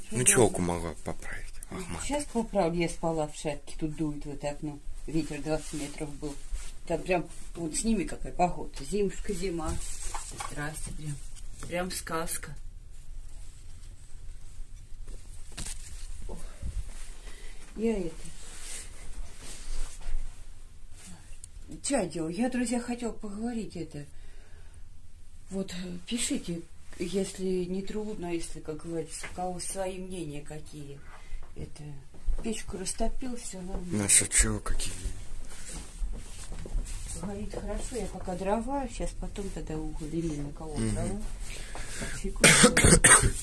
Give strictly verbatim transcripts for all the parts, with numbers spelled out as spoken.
Ну, челку могла поправить. Ах, сейчас поправлю, я спала в шапке, тут дует в это окно. Ветер двадцать метров был. Там прям, вот сними какая погода. Зимушка, зима. Здрасте, прям. Прям сказка. Я это... Чай делаю. Я, друзья, хотела поговорить это. Вот пишите, если не трудно, если, как говорится, у кого свои мнения какие. Это печку растопил, все нормально. Насчет чего какие? Горит хорошо, я пока дрова, сейчас потом тогда уголь или на кого mm-hmm. дрова. Секунду.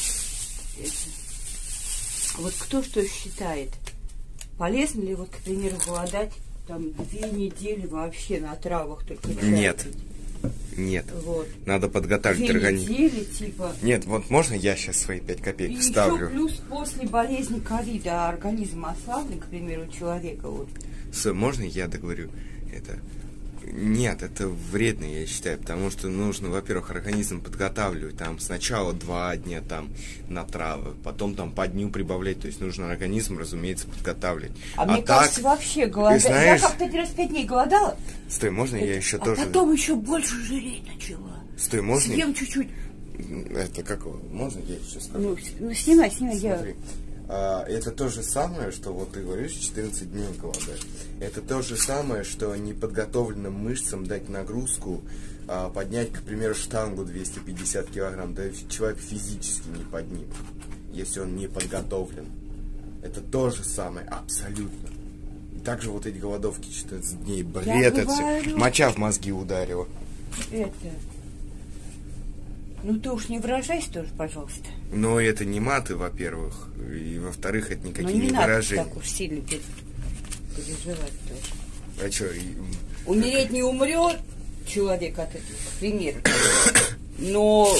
Вот кто что считает? Полезно ли, вот, к примеру, голодать там две недели вообще на травах только чай Нет. пить? Нет. Вот. Надо подготовить Две организм. недели, типа. Нет, вот можно я сейчас свои пять копеек и вставлю? еще плюс после болезни ковида организм ослаблен, к примеру, у человека. Вот. Сэр, можно я договорю? Это... Нет, это вредно, я считаю, потому что нужно, во-первых, организм подготавливать, там сначала два дня там на травы, потом там по дню прибавлять, то есть нужно организм, разумеется, подготавливать. А, а мне так, кажется, вообще голодать. знаешь... Я как-то один раз пять дней голодала. Стой, можно это... я еще а тоже... А потом еще больше жалеть начала. Стой, можно... Съем чуть-чуть. Это как... Можно я еще скажу? Ну, ну снимай, снимай, Смотри. я... А, это то же самое, что вот ты говоришь, четырнадцать дней голодать. Это то же самое, что неподготовленным мышцам дать нагрузку, а, поднять, к примеру, штангу двести пятьдесят килограмм. Да человек физически не поднимет, если он не подготовлен. Это то же самое, абсолютно. И также вот эти голодовки четырнадцать дней, бред это все. Моча в мозги ударила. Это... Ну ты уж не выражайся тоже, пожалуйста. Но это не маты, во-первых. И во-вторых, это никакие не, не надо выражения. Так уж сильно переживать тоже. А что? И... Умереть не умрет человек от этого, к примеру. Но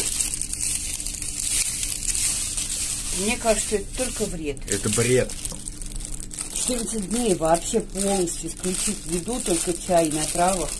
мне кажется, это только вред. Это бред. четырнадцать дней вообще полностью исключить еду, только чай на травах.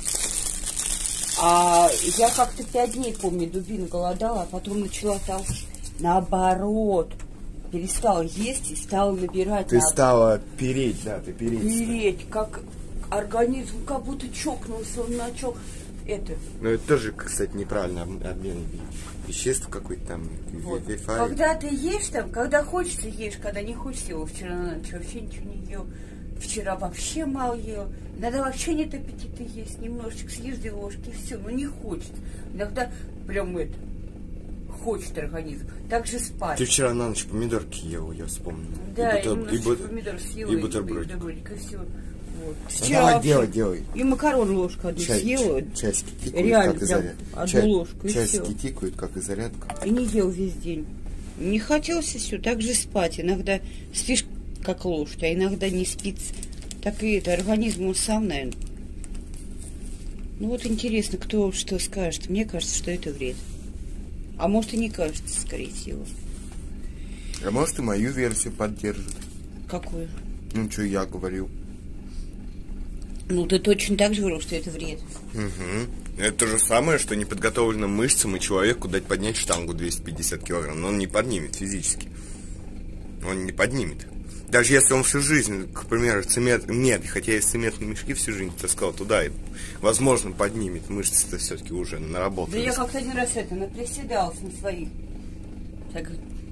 А я как-то пять дней, помню, дубину голодала, а потом начала там наоборот. Перестала есть и стала набирать. Ты на... стала переть, да, ты переть. Переть, как организм как будто чокнулся, он начал это. Ну это тоже, кстати, неправильно обмен веществ какой-то там. Вот. Когда ты ешь там, когда хочется ешь, когда не хочется его. Вчера на ночь вообще ничего не ел. Вчера вообще мало ел. Иногда вообще нет аппетита есть. Немножечко съешь две ложки и все. Но не хочет. Иногда прям это хочет организм. Так же спать. Ты вчера на ночь помидорки ел, я вспомнил. Да, и бутер... и бут... помидор съела. И бутербродик. И, и все. Вот. Ну, давай, делай, делай. И макарон ложку одну Чай, съела. Часики тикают, реально, как и зарядка. Одну Чай, ложку, и часики все. тикают, как и зарядка. И не ел весь день. Не хотелось все, так же спать. Иногда спишь, как лошадь, а иногда не спится. Так и это, организм он сам, наверное. Ну вот интересно, кто что скажет. Мне кажется, что это вред. А может и не кажется, скорее всего. А может и мою версию поддержит. Какую? Ну, что я говорил. Ну, ты точно так же говорил, что это вред. Угу. Это то же самое, что неподготовленным мышцам и человеку дать поднять штангу двести пятьдесят килограмм. Но он не поднимет физически. Он не поднимет. Даже если он всю жизнь, к примеру, цемент... Нет, хотя и цементные мешки всю жизнь таскал туда, и, возможно, поднимет. Мышцы-то все-таки уже наработаны. Да я как-то один раз это наприседалась на своих. Так,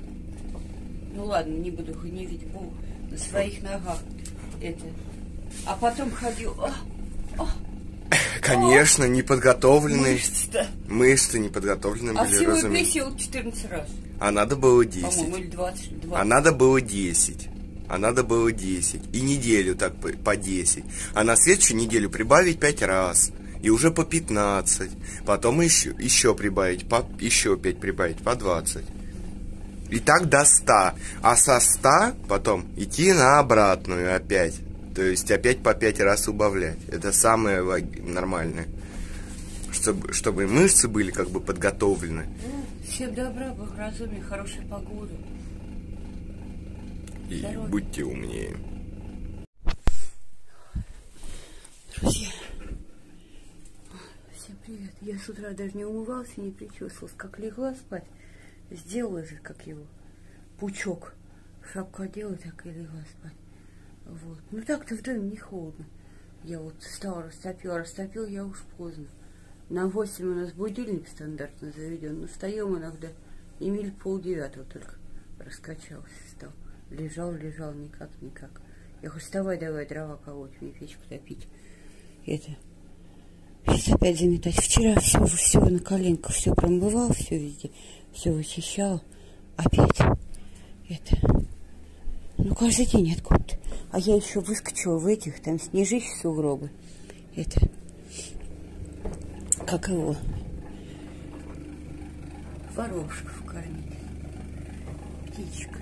ну ладно, не буду гневить Бог. На своих ногах. Это. А потом ходил. О, о, Конечно, неподготовленные. Мышцы-то. Мышцы неподготовленные а были, всего и разумеется. присел четырнадцать раз. А надо было десять. По-моему, или двадцать, двадцать. А надо было десять. А надо было десять. И неделю так по, по десять. А на следующую неделю прибавить пять раз. И уже по пятнадцать. Потом еще, еще прибавить, по, еще пять прибавить, по двадцать. И так до ста. А со ста потом идти на обратную опять. То есть опять по пять раз убавлять. Это самое нормальное. Чтобы, чтобы мышцы были как бы подготовлены. Всем добра, благоразумия, хорошей погоды. И Здоровья. Будьте умнее. Друзья, всем привет. Я с утра даже не умывалась и не причесывалась. Как легла спать, сделала же, как его, пучок. Шапку одела, так и легла спать. Вот. Ну так-то в доме не холодно. Я вот встала, растопила, растопила я уж поздно. На восемь у нас будильник стандартно заведен, но встаем иногда и миль полдевятого только раскачался, стал. Лежал, лежал, никак, никак. Я говорю, вставай, давай дрова колоть, мне печку топить. Это. Сейчас опять заметать. Вчера все, все на коленках, все промывал, все везде, все вычищал. Опять. Это. Ну, каждый день откуда-то. А я еще выскочила в этих, там снежище, сугробы. Это. Как его? Ворошков кормить. Птичка.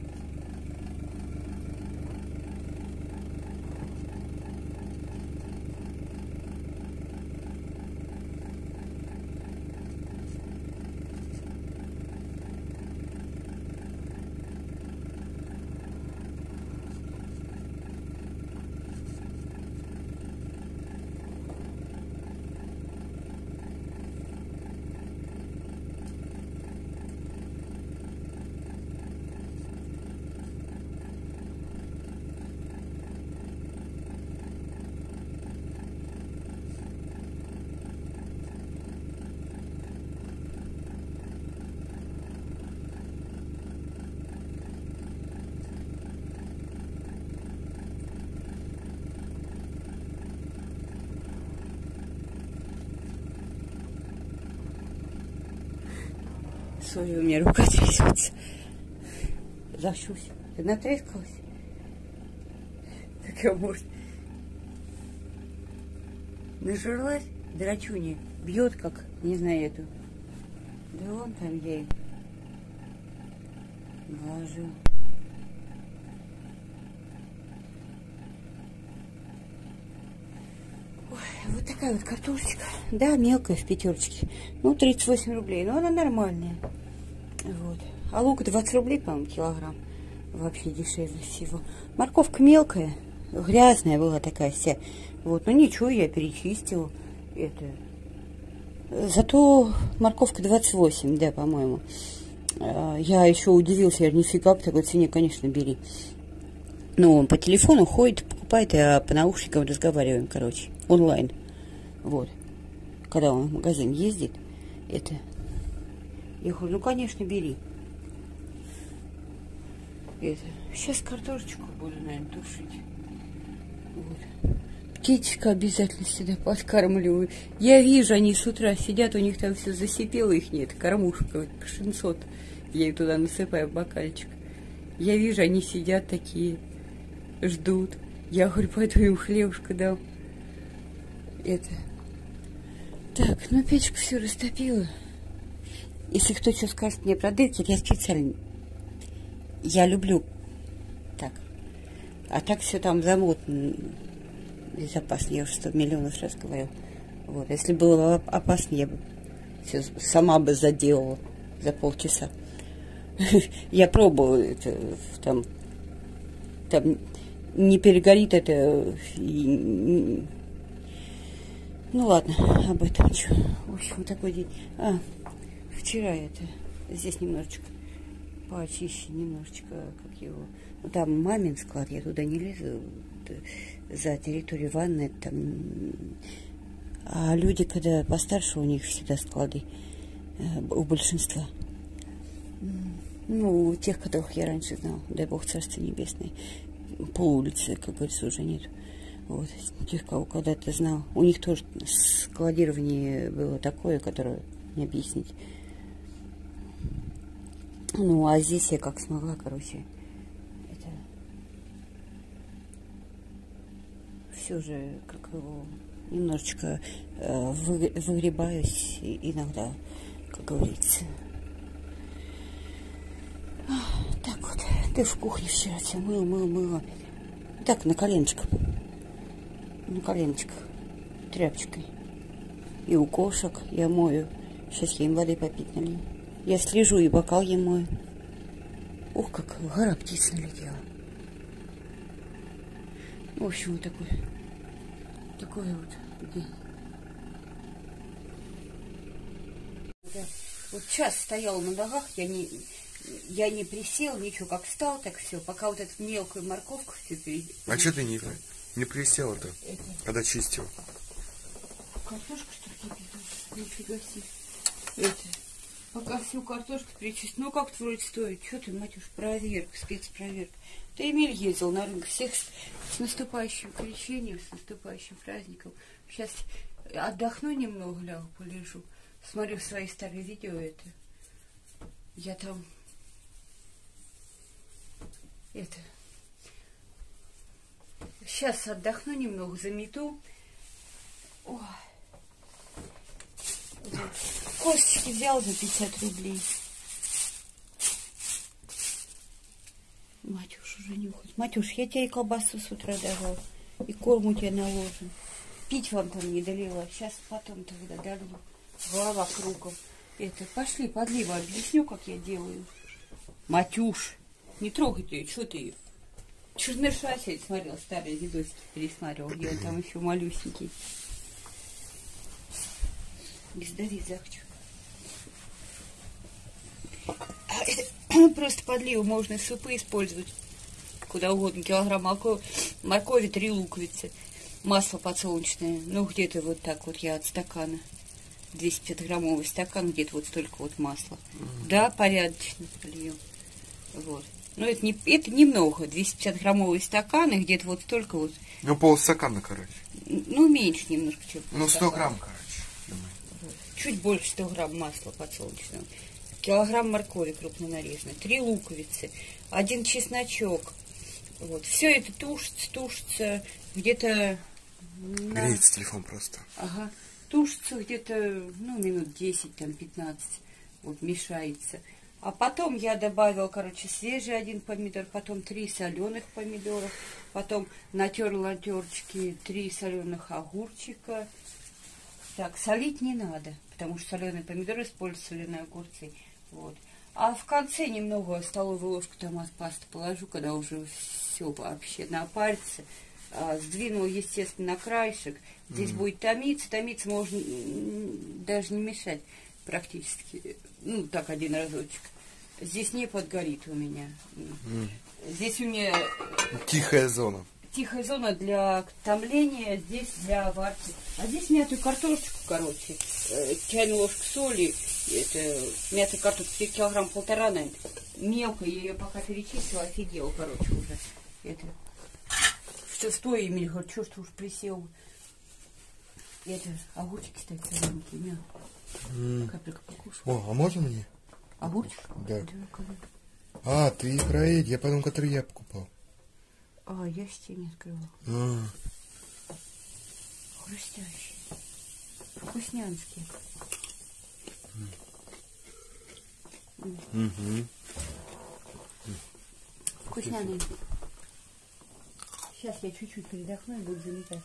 Ой, у меня рука трясется. Защусь. Ты натрескалась? Так я, может, нажралась? Драчунья. Бьет, как, не знаю, эту. Да вон там я им наложу. Ой, вот такая вот картошечка. Да, мелкая в пятерочке. Ну, тридцать восемь рублей. Но она нормальная. Вот. А лук двадцать рублей, по-моему, килограмм. Вообще дешевле всего. Морковка мелкая, грязная была такая вся. Вот, ну ничего, я перечистила. Это. Зато морковка двадцать восемь, да, по-моему. Я еще удивился, я нифига, по такой цене, конечно, бери. Ну, он по телефону ходит, покупает, а по наушникам разговариваем, короче, онлайн. Вот. Когда он в магазин ездит, это... Я говорю, ну, конечно, бери. Это. Сейчас картошечку буду, наверное, тушить. Вот. Птичка обязательно сюда подкармливаю. Я вижу, они с утра сидят, у них там все засипело, их нет. Кормушка, вот, пшенцот. Я их туда насыпаю в бокальчик. Я вижу, они сидят такие, ждут. Я говорю, пойду им хлебушка дам. Это. Так, ну, печку все растопила. Если кто что скажет мне про дырки, я специально... Я люблю так. А так все там замотано. Безопасно. Я уже сто миллионов раз говорил. Вот. Если было опасно, я бы все сама бы заделала за полчаса. Я пробовала это, там, там не перегорит это. И... Ну ладно, об этом что. В общем, вот такой день. А, вчера это, здесь немножечко почище, немножечко, как его, ну, там мамин склад, я туда не лезу, за территорию ванны, там, а люди, когда постарше, у них всегда склады, у большинства. Ну, у тех, которых я раньше знал, дай бог царство небесное, по улице, как говорится, уже нет. Вот, тех, кого когда-то знал, у них тоже складирование было такое, которое не объяснить. Ну, а здесь я как смогла, короче, это... все же, как его, немножечко э, вы, выгребаюсь иногда, как говорится. Так вот, ты в кухне вчера все мыла, мыла, мыла. Так, на коленочках. На коленочках. Тряпочкой. И у кошек я мою. Сейчас я им воды попить налью. Я слежу и бокал я мою. Ух, как гора птиц налетела. В общем, вот такой. Такой вот день. Да. Вот час стояла на ногах, я не... я не присел, ничего, как встал, так все. Пока вот эту мелкую морковку все перед... А что ты не, не присел-то, когда чистил? Картошка, что ли, кипит? Нифига себе. Это... Пока всю картошку перечистил. Ну, как твой стоит? Что ты, матюш, проверка, спецпроверка. Ты, Эмиль, ездил на рынок. Всех с, с наступающим крещением, с наступающим праздником. Сейчас отдохну немного, лягу, полежу. Смотрю свои старые видео, это... Я там... Это... Сейчас отдохну немного, замету. Ой. Вот. Косточки взял за пятьдесят рублей. Матюш уже нюхает. Матюш, я тебе и колбасу с утра давал. И корм у тебя наложен. Пить вам там не долила. Сейчас потом тогда долью. Голова кругом. Это, пошли, подлива, объясню, как я делаю. Матюш, не трогай ты ее, что ты ее? Черныша сегодня смотрел, старые видосики пересматривал, где он там еще малюсенький. Не сдави, захочу. А это, просто подливу можно в супы использовать. Куда угодно. Килограмм моркови, моркови, три луковицы. Масло подсолнечное. Ну, где-то вот так вот я от стакана. двести пятьдесят граммовый стакан, где-то вот столько вот масла. Mm-hmm. Да, порядочно польем. Вот. Но это, не, это немного. двести пятьдесят граммовый стакан, и где-то вот столько вот. Ну, полстакана, короче. Ну, меньше немножко, чем ну, сто грамм, короче. Вот. Чуть больше сто грамм масла подсолнечного. Килограмм моркови крупно нарезанной. Три луковицы. Один чесночок. Вот. Все это тушится, тушится. Где-то... На... Греется телефон просто. Ага. Тушится где-то, ну, минут десять, там, пятнадцать. Вот, мешается. А потом я добавила, короче, свежий один помидор, потом три соленых помидора, потом натерла на терочке три соленых огурчика. Так, солить не надо, потому что соленые помидоры используют соленые огурцы. Вот. А в конце немного столовую ложку томат пасты положу, когда уже все вообще напарится. А, сдвинул, естественно, на краешек. Здесь mm. будет томиться. Томиться можно даже не мешать практически. Ну, так, один разочек. Здесь не подгорит у меня. Mm. Здесь у меня... Тихая зона. Тихая зона для томления, здесь для варки. А здесь мятую картошечку, короче, э, чайную ложку соли, это мятая картошка, килограмм полтора, наверное. Мелко, я ее пока перечистила, офигела, короче, уже. Это... Все, стой, Эмиль, говорю, что ж ты уж присел. Это, огурчики, кстати, солененькие, мя. Mm. Капелька покушай. О, а можно мне? Огурчик? Да. А, ты про эти, я потом, который я покупал. А, я себе не открывала. А. Хрустящие. Вкуснянские. Угу. Вкусняные. Сейчас я чуть-чуть передохну и буду заметать.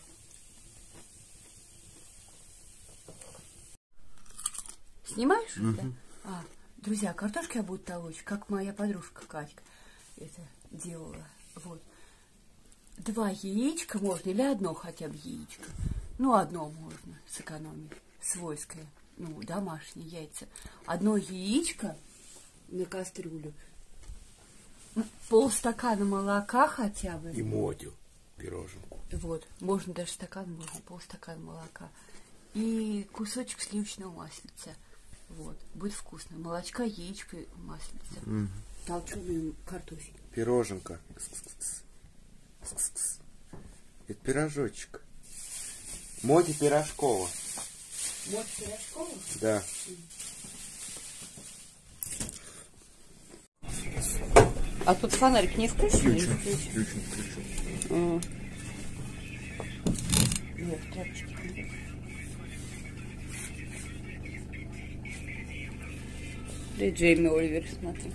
Снимаешь? Угу. Да? А, друзья, картошку я буду толочь, как моя подружка Катька это делала. Вот. Два яичка можно, или одно хотя бы яичко. Ну, одно можно сэкономить. Свойское. Ну, домашние яйца. Одно яичко на кастрюлю. Полстакана молока хотя бы. И модю пироженку. Вот. Можно даже стакан, можно полстакана молока. И кусочек сливочного маслица. Вот. Будет вкусно. Молочка, яичко, маслица. Угу. Толченый картофель. Пироженка. Это пирожочек. Моти Пирожкова. Моти Пирожкова? Да. А тут фонарик не включен? Включен, включен, включен. А. Нет, тряпочки. Да и Джейми Оливер, смотри.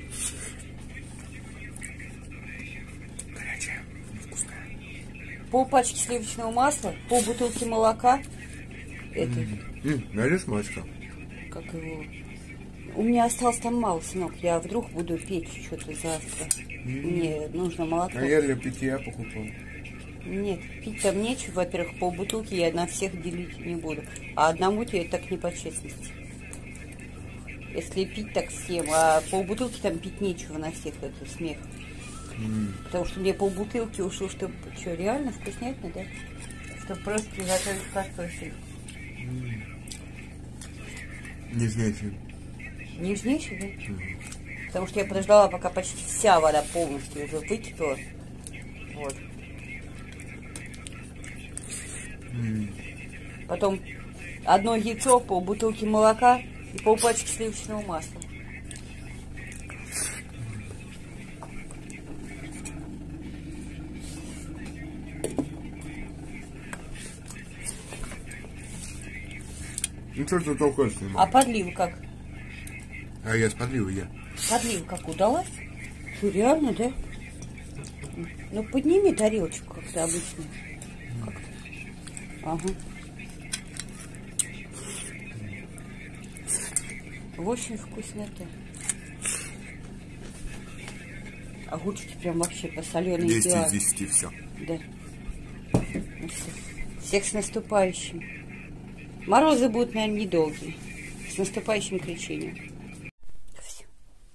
Пол пачки сливочного масла, пол бутылки молока. Это. Mm. Найдешь молочко? Как его? У меня осталось там мало, сынок. Я вдруг буду печь что-то завтра. Mm. Мне нужно молоко. А я для питья покупал. Нет, пить там нечего. Во-первых, пол бутылки я на всех делить не буду. А одному тебе так не по честности. Если пить, так всем. А полбутылки там пить нечего на всех, это смех. Mm. Потому что мне полбутылки ушло, чтобы... Что, реально вкуснятно, да? Чтобы просто приготовить картофель. Mm. Нежнейший. Нежнейший, да? Mm. Потому что я подождала, пока почти вся вода полностью уже выкипела. Вот. Mm. Потом одно яйцо, полбутылки молока и полпачки сливочного масла. Ну что ты толкаешь? А подлив как? А я с подливой я. Подлив как удалась? Что, реально, да? Ну подними тарелочку как-то обычно. Как-то. Ага. Очень вкуснота. Огурчики прям вообще посоленые. десять из десяти все. Да. Ну, все. Всех с наступающим. Морозы будут, наверное, недолгие. С наступающим кричением. Все.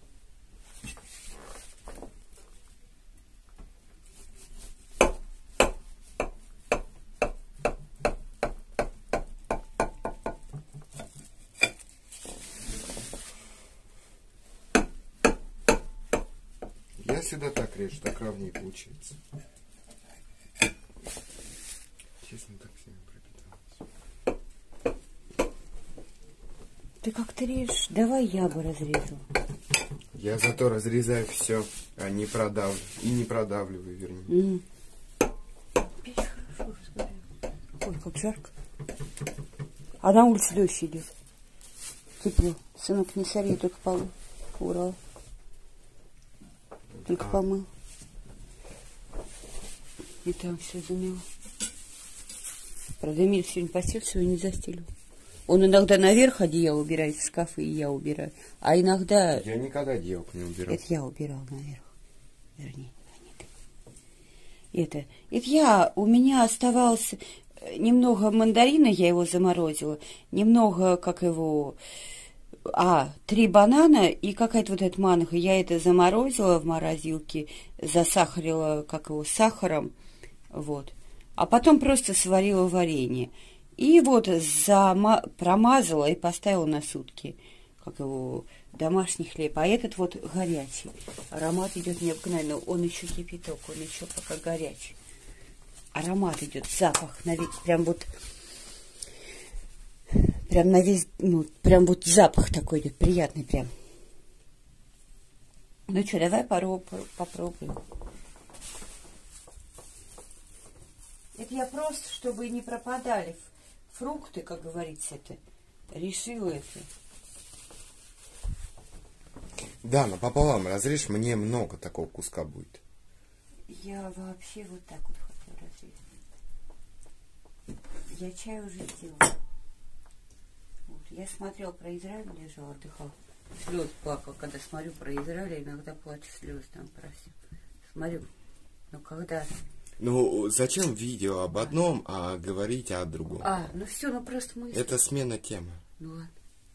Я всегда так режу, так ровнее получается. Честно, так сильно пропиталось. Ты как ты режешь? Давай я бы разрезала. Я зато разрезаю все, а не продавлю. И не продавливаю, вернее. Mm. Печь хорошо разгорела. Ой, как жарко. А на улице дождь идет. Тепло. Сынок, не сори, я только полу убрал. Только а. помыл. И там все замело. Правда, Эмиль сегодня постель свою не застелил. Он иногда наверх одеяло убирает в шкафы, и я убираю. А иногда... Я никогда одеялко не убирал. Это я убирал наверх. Вернее, нет. Это... Это я... У меня оставалось немного мандарина, я его заморозила. Немного, как его... А, три банана и какая-то вот эта манго. Я это заморозила в морозилке, засахарила, как его, сахаром. Вот. А потом просто сварила варенье. И вот зама... промазала и поставила на сутки, как его, домашний хлеб. А этот вот горячий. Аромат идет необыкновенно. Он еще кипяток, он еще пока горячий. Аромат идет, запах, на весь, прям вот, прям на весь, ну, прям вот запах такой идет, приятный прям. Ну что, давай попробуем. Это я просто, чтобы не пропадали фрукты, как говорится, это решила это. Да, но пополам разрежь, мне много такого куска будет. Я вообще вот так вот хотела разрезать. Я чай уже сделала. Вот. Я смотрела про Израиль, лежал, отдыхал. Слез плакал, когда смотрю про Израиль, иногда плачу слез там про все. Смотрю, ну когда... Ну, зачем видео об одном, а говорить о другом? А, ну все, ну просто мы... Это смена темы. Ну ладно.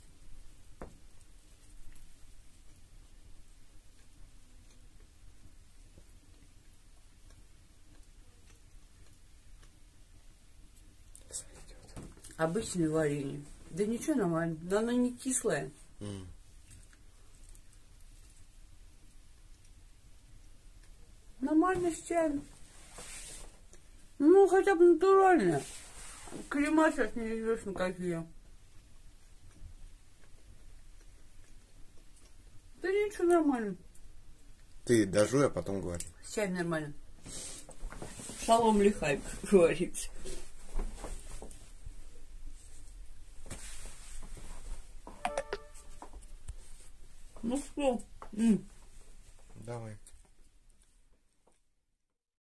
Обычное варенье. Да ничего, нормально. Но оно не кислое. Mm. Нормально с чаем. Ну, хотя бы натурально. Крема сейчас неизвестно какие. Да ничего, нормально. Ты дожуй, а потом говори. С чаем нормально. Шалом лихай, как говорится. Ну что? М. Давай.